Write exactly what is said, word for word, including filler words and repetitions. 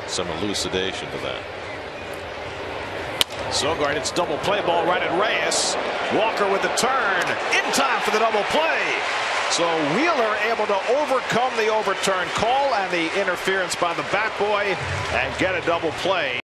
some elucidation to that. Sogard, it's double play ball right at Reyes. Walker with the turn in time for the double play. So Wheeler able to overcome the overturn call and the interference by the bat boy and get a double play.